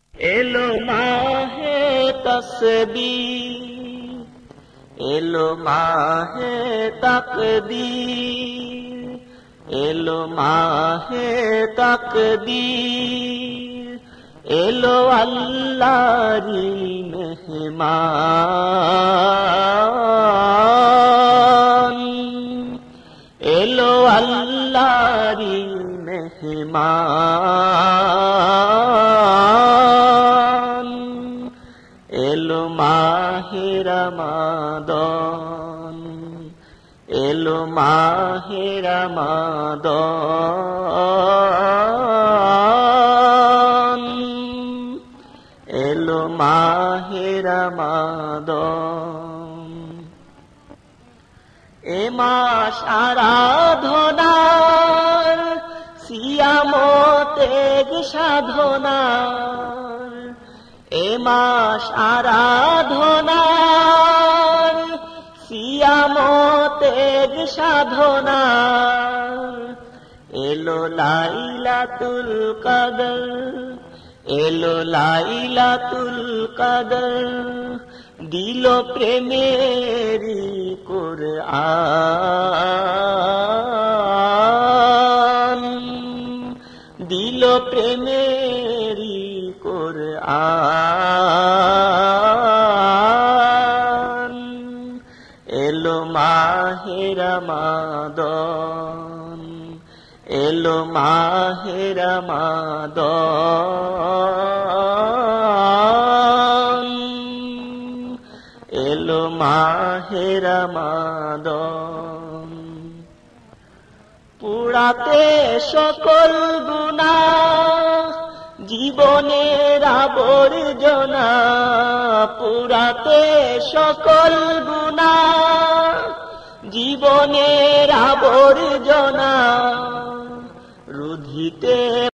এলো মাহে তসবিহ, এলো মাহে তাকদীর, এলো মাহে তাকদীর, এলো আল্লাহরি মেহমান, এলো আল্লাহরি মেহমান, এলো মাহে রমাদান, এলো মাহে রমাদান, এলো মাহে রমাদান। এ মাস আরাধনার, সিয়াম ত্যাগ সাধনার, এ মাস আরাধনার, সিয়াম ত্যাগ সাধনার, এলো লাইলাতুল কদর, এলো লাইলাতুল কদর, দিল প্রেমেরি কুরআন, দিল প্রেমেরি কুরআন, এলো মাহে রমাদান, এলো মাহে রমাদান, এলো মাহে রমাদান। পুরাতে সকল গুনাহ, জীবনের আবর্জনা, পুরাতে সকল গুনাহ, জীবনের আবর্জনা, রুধিতে